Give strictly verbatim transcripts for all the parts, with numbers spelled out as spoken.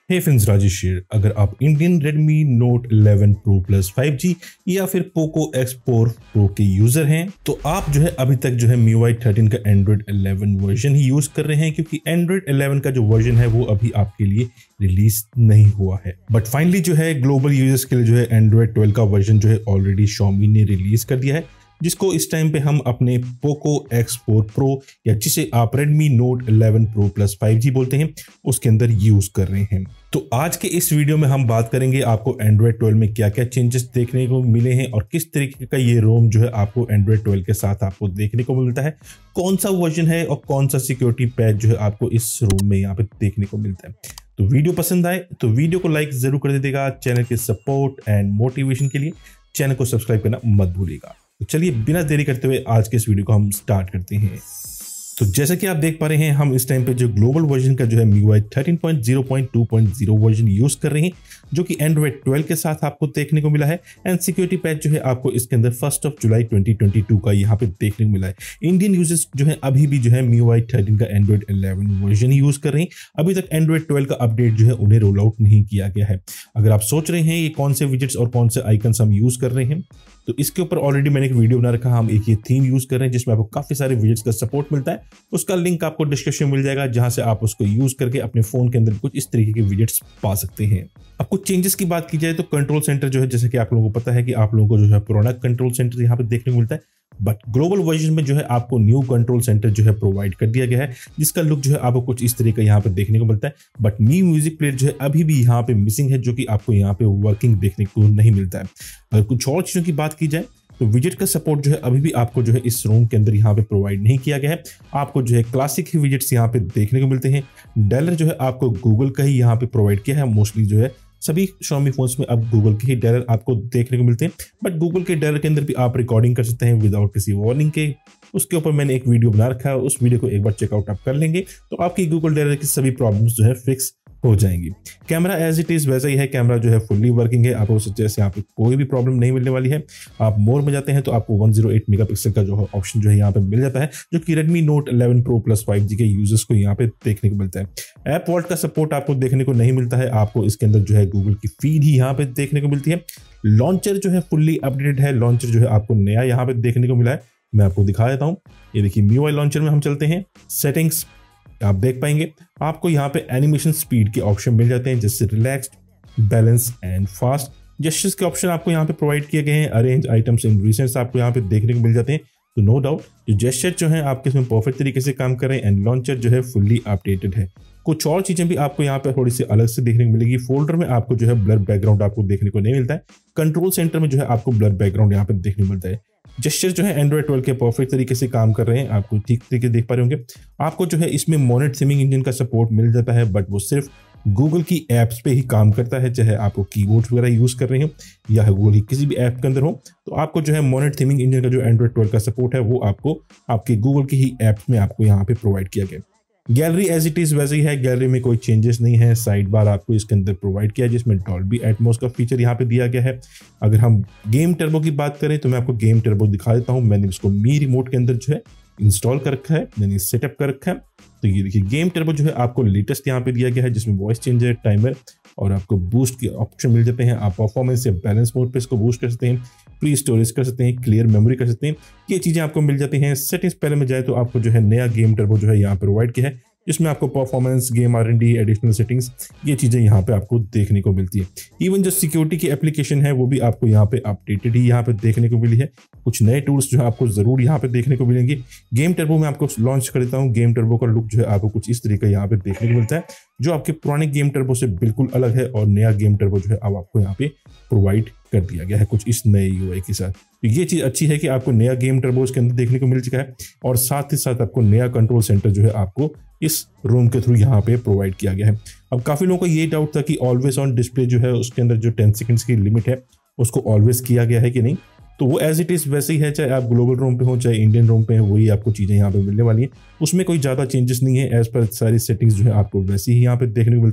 हे friends, Rajesh शेर। अगर आप Indian Redmi Note eleven Pro Plus five G या फिर Poco एक्स फोर Pro के यूजर हैं तो आप जो है अभी तक जो है M I U I thirteen का Android इलेवन वर्जन ही यूज कर रहे हैं, क्योंकि Android इलेवन का जो वर्जन है वो अभी आपके लिए रिलीज नहीं हुआ है। बट फाइनली जो है ग्लोबल यूजर्स के लिए जो है Android ट्वेल्व का वर्जन जो है ऑलरेडी Xiaomi ने रिलीज कर दिया है, जिसको इस टाइम पे हम अपने Poco एक्स फोर Pro या जिसे आप Redmi Note eleven Pro Plus five G बोलते हैं उसके अंदर यूज कर रहे हैं। तो आज के इस वीडियो में हम बात करेंगे आपको Android ट्वेल्व में क्या क्या चेंजेस देखने को मिले हैं और किस तरीके का ये रोम जो है आपको Android ट्वेल्व के साथ आपको देखने को मिलता है, कौन सा वर्जन है और कौन सा सिक्योरिटी पैच जो है आपको इस रोम में यहाँ पे देखने को मिलता है। तो वीडियो पसंद आए तो वीडियो को लाइक जरूर कर दीजिएगा। चैनल के सपोर्ट एंड मोटिवेशन के लिए चैनल को सब्सक्राइब करना मत भूलिएगा। तो चलिए बिना देरी करते हुए आज के इस वीडियो को हम स्टार्ट करते हैं। तो जैसा कि आप देख पा रहे हैं, हम इस टाइम पे जो ग्लोबल वर्जन का जो है M I U I thirteen point zero point two point zero version use कर रहे हैं, जो कि Android ट्वेल्व के साथ आपको देखने को मिला है। एंड सिक्योरिटी पैच जो है आपको इसके अंदर first of July twenty twenty two का यहाँ पे देखने को मिला है। इंडियन यूजर्स जो है अभी भी जो है M I U I thirteen का Android इलेवन वर्जन ही यूज कर रहे हैं। अभी तक Android ट्वेल्व का अपडेट जो है उन्हें रोल आउट नहीं किया गया है। अगर आप सोच रहे हैं ये कौन से विजेट्स और कौन से आइकन्स हम यूज कर रहे हैं, तो इसके ऊपर ऑलरेडी मैंने एक वीडियो बना रखा है। हम एक ये थीम यूज कर रहे हैं जिसमें आपको काफी सारे विजेट्स का सपोर्ट मिलता है। उसका लिंक आपको डिस्क्रिप्शन में मिल जाएगा, जहां से आप उसको यूज करके अपने फोन के अंदर कुछ इस तरीके के विजेट्स पा सकते हैं। अब कुछ चेंजेस की बात की जाए तो कंट्रोल सेंटर जो है, जैसे कि आप लोगों को पता है कि आप लोगों को जो है पुराना कंट्रोल सेंटर यहाँ पे देखने को मिलता है, बट ग्लोबल वर्जन में जो है आपको न्यू कंट्रोल सेंटर जो है प्रोवाइड कर दिया गया है, जिसका लुक जो है आपको कुछ इस तरह का यहाँ पे देखने को मिलता है। बट मी म्यूजिक प्लेयर जो है अभी भी यहाँ पे मिसिंग है, जो कि आपको यहाँ पे वर्किंग देखने को नहीं मिलता है। अगर कुछ और चीजों की बात की जाए तो विजेट का सपोर्ट जो है अभी भी आपको जो है इस रोम के अंदर यहाँ पे प्रोवाइड नहीं किया गया है। आपको जो है क्लासिक ही विजेट्स यहाँ पे देखने को मिलते हैं। डायलर जो है आपको गूगल का ही यहाँ पे प्रोवाइड किया है। मोस्टली जो है सभी Xiaomi फोन्स में अब गूगल के ही डायलर आपको देखने को मिलते हैं, बट गूगल के डायलर के अंदर भी आप रिकॉर्डिंग कर सकते हैं विदाउट किसी वार्निंग के। उसके ऊपर मैंने एक वीडियो बना रखा है, उस वीडियो को एक बार चेकआउट आप कर लेंगे तो आपकी गूगल डायलर की सभी प्रॉब्लम्स जो है फिक्स हो जाएंगी। कैमरा एज इट इज वैसा ही है, कैमरा जो है फुल्ली वर्किंग है। आपको जैसे यहाँ पे कोई भी प्रॉब्लम नहीं मिलने वाली है। आप मोर में जाते हैं तो आपको वन ज़ीरो एट मेगापिक्सल का जो है ऑप्शन जो है यहाँ पे मिल जाता है, जो कि Redmi Note eleven Pro Plus five G के यूजर्स को यहाँ पे देखने को मिलता है। ऐप वॉल्ट का सपोर्ट आपको देखने को नहीं मिलता है। आपको इसके अंदर जो है गूगल की फीड ही यहाँ पे देखने को मिलती है। लॉन्चर जो है फुल्ली अपडेटेड है। लॉन्चर जो है आपको नया यहाँ पे देखने को मिला है। मैं आपको दिखा देता हूँ। ये देखिए M I U I launcher में हम चलते हैं। सेटिंग्स आप देख पाएंगे, आपको यहाँ पे एनिमेशन स्पीड के ऑप्शन मिल जाते हैं, जैसे relaxed, balance and fast. Gestures के ऑप्शन आपको यहाँ पे प्रोवाइड किए गए हैं। अरेंज आइटम्स इन रिसेंट्स आपको यहाँ पे देखने को मिल जाते हैं। तो नो डाउट जो जेस्चर जो है आपके इसमें परफेक्ट तरीके से काम कर रहे हैं। एंड लॉन्चर जो है फुल्ली अपडेटेड है। कुछ और चीजें भी आपको यहाँ पे थोड़ी सी अलग से देखने को मिलेगी। फोल्डर में आपको जो है ब्लर बैकग्राउंड आपको देखने को नहीं मिलता है। कंट्रोल सेंटर में जो है आपको ब्लर बैकग्राउंड यहाँ पे देखने को मिलता है। जेस्चर जो है Android ट्वेल्व के परफेक्ट तरीके से काम कर रहे हैं, आपको ठीक तरीके देख पा रहे होंगे। आपको जो है इसमें मोनेट थीमिंग इंजन का सपोर्ट मिल जाता है, बट वो सिर्फ गूगल की एप्स पे ही काम करता है। चाहे आपको कीबोर्ड वगैरह यूज कर रहे हो या गूगल की किसी भी ऐप के अंदर हो, तो आपको जो है मोनेट थीमिंग इंजन का जो Android ट्वेल्व का सपोर्ट है वो आपको आपके गूगल की ही ऐप्स में आपको यहाँ पे प्रोवाइड किया गया। गैलरी एज इट इज वैसे ही है। गैलरी में कोई चेंजेस नहीं है। साइड बार आपको इसके अंदर प्रोवाइड किया है, जिसमें डॉल्बी एटमॉस का फीचर यहाँ पे दिया गया है। अगर हम गेम टर्बो की बात करें तो मैं आपको गेम टर्बो दिखा देता हूँ। मैंने इसको मी रिमोट के अंदर जो है इंस्टॉल कर रखा है, मैंने सेटअप कर रखा है। तो ये देखिए गेम टर्बो जो है आपको लेटेस्ट यहाँ पे दिया गया है, जिसमें वॉइस चेंजर, टाइमर और आपको बूस्ट के ऑप्शन मिल जाते हैं। आप परफॉर्मेंस या बैलेंस मोड पे इसको बूस्ट कर सकते हैं, प्री स्टोरेज कर सकते हैं, क्लियर मेमोरी कर सकते हैं। ये चीजें आपको मिल जाती हैं। सेटिंग्स पहले में जाए तो आपको जो है नया गेम टर्बो जो है यहाँ पे प्रोवाइड किया है, जिसमें आपको performance, game R and D, additional settings, ये चीजें यहाँ पे आपको देखने को मिलती है। इवन जो सिक्योरिटी की एप्लीकेशन है वो भी आपको यहाँ पे अपडेटेड ही यहाँ पे देखने को मिली है। कुछ नए टूल्स जो है आपको जरूर यहाँ पे देखने को मिलेंगे। गेम टर्बो में आपको लॉन्च कर देता हूँ। गेम टर्बो का लुक जो है आपको कुछ इस तरीके यहाँ पे देखने को मिलता है, जो आपके पुराने गेम टर्बो से बिल्कुल अलग है। और नया गेम टर्बो जो है अब आपको यहाँ पे प्रोवाइड कर दिया गया है कुछ इस नए यूआई के साथ। तो ये चीज अच्छी है कि आपको नया गेम टर्बो इसके अंदर देखने को मिल चुका है, और साथ ही साथ आपको नया कंट्रोल सेंटर जो है आपको इस रोम के थ्रू यहाँ पे प्रोवाइड किया गया है। अब काफी लोगों को ये डाउट था कि ऑलवेज ऑन डिस्प्ले जो है उसके अंदर जो टेन सेकंड्स की लिमिट है उसको ऑलवेज किया गया है कि नहीं। तो वो एज इट इज वैसे ही है, चाहे आप ग्लोबल रोम पे हो चाहे इंडियन रोम पे हो, वही आपको चीजें यहाँ पे मिलने वाली है। उसमें कोई ज्यादा चेंजेस नहीं है। एज पर सारी सेटिंग्स जो है आपको वैसी ही यहाँ पे देखने को मिलती है।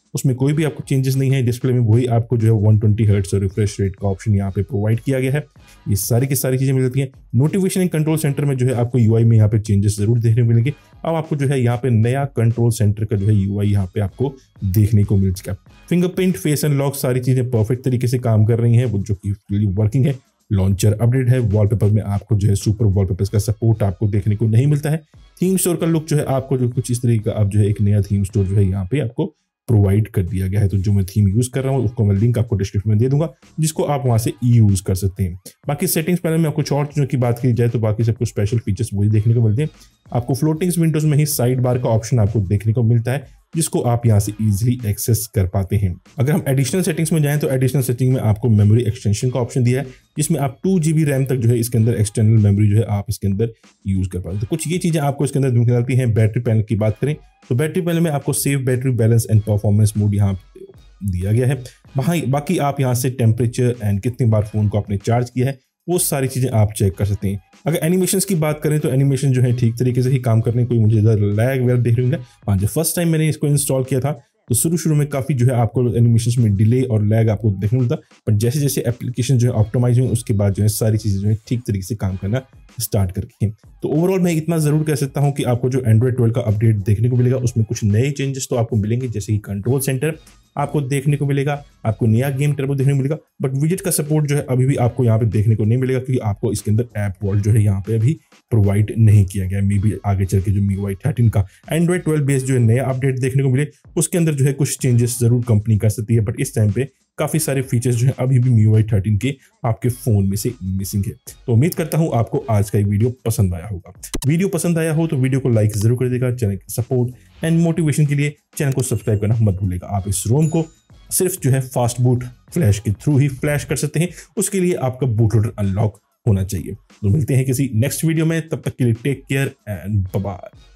उसमें कोई भी आपको चेंजेस नहीं है। डिस्प्ले में वही आपको जो है वन ट्वेंटी हर्ट्ज और रिफ्रेश रेट का ऑप्शन यहाँ पे प्रोवाइड किया गया है। ये सारी की सारी चीजें मिल जाती हैं। नोटिफिकेशन एंड कंट्रोल सेंटर में जो है आपको यूआई में यहाँ पे चेंजेस जरूर देखने को मिलेंगे। अब आपको जो है यहाँ पे नया कंट्रोल सेंटर का जो है यूआई यहाँ पे आपको देखने को मिल चुका है। फिंगरप्रिंट, फेस अनलॉक सारी चीजें परफेक्ट तरीके से काम कर रही हैं, वो जो कि वर्किंग है। लॉन्चर अपडेट है। वॉलपेपर में आपको जो है सुपर वॉलपेपर्स का सपोर्ट आपको देखने को नहीं मिलता है। थीम स्टोर का लुक जो है आपको जो कुछ इस तरीके का आप जो है एक नया थीम स्टोर जो है यहाँ पे आपको प्रोवाइड कर दिया गया है। तो जो मैं थीम यूज कर रहा हूँ उसको मैं लिंक आपको डिस्क्रिप्शन में दे दूंगा, जिसको आप वहां से यूज कर सकते हैं। बाकी सेटिंग्स पैनल में आपको और चीजों की बात की जाए तो बाकी सबको स्पेशल फीचर्स वही देखने को मिलते हैं। आपको फ्लोटिंग्स विंडोज में ही साइड बार का ऑप्शन आपको देखने को मिलता है, जिसको आप यहां से इजीली एक्सेस कर पाते हैं। अगर हम एडिशनल सेटिंग्स में जाएं तो एडिशनल सेटिंग में आपको मेमोरी एक्सटेंशन का ऑप्शन दिया है, जिसमें आप टू जीबी रैम तक जो है इसके अंदर एक्सटर्नल मेमोरी जो है आप इसके अंदर यूज कर पाते हैं। तो कुछ ये चीजें आपको इसके अंदर दिखने लगती हैं। बैटरी पैनल की बात करें तो बैटरी पैनल में आपको save battery balance and performance mode यहाँ दिया गया है। वहाँ बाकी आप यहाँ से टेम्परेचर एंड कितनी बार फोन को आपने चार्ज किया है वो सारी चीजें आप चेक कर सकते हैं। अगर एनिमेशंस की बात करें तो एनिमेशन जो है ठीक तरीके से ही काम करने कोई मुझे ज़्यादा लैग वगैरह देख रही है। हाँ, जब फर्स्ट टाइम मैंने इसको इंस्टॉल किया था तो शुरू शुरू में काफ़ी जो है आपको एनिमेशंस में डिले और लैग आपको देखने मिलता, पर जैसे जैसे एप्लीकेशन जो है ऑप्टिमाइज हुई उसके बाद जो है सारी चीज़ें जो है ठीक तरीके से काम करना स्टार्ट कर रही हैं। तो ओवरऑल मैं इतना ज़रूर कह सकता हूँ कि आपको जो एंड्रॉइड ट्वेल्व का अपडेट देखने को मिलेगा उसमें कुछ नए चेंजेस तो आपको मिलेंगे, जैसे कि कंट्रोल सेंटर आपको देखने को मिलेगा, आपको नया गेम टर्बो देखने को मिलेगा, बट विजेट का सपोर्ट जो है अभी भी आपको यहाँ पे देखने को नहीं मिलेगा, क्योंकि आपको इसके अंदर ऐप वॉल्ट जो है यहाँ पे अभी प्रोवाइड नहीं किया गया। मे बी आगे चल के जो M I U I thirteen का एंड्रॉइड ट्वेल्व बेस जो है नया अपडेट देखने को मिले उसके अंदर जो है कुछ चेंजेस जरूर कंपनी कर सकती है, बट इस टाइम पे काफी सारे फीचर्स जो है अभी भी M I U I thirteen के आपके फोन में से मिसिंग है। तो उम्मीद करता हूं आपको आज का ये वीडियो पसंद आया होगा। वीडियो पसंद आया हो तो वीडियो को लाइक जरूर कर देगा। चैनल के सपोर्ट एंड मोटिवेशन के लिए चैनल को सब्सक्राइब करना मत भूलेगा। आप इस रोम को सिर्फ जो है फास्ट बूट फ्लैश के थ्रू ही फ्लैश कर सकते हैं, उसके लिए आपका बूट लोडर अनलॉक होना चाहिए। तो मिलते हैं किसी नेक्स्ट वीडियो में, तब तक के लिए take care and bye bye.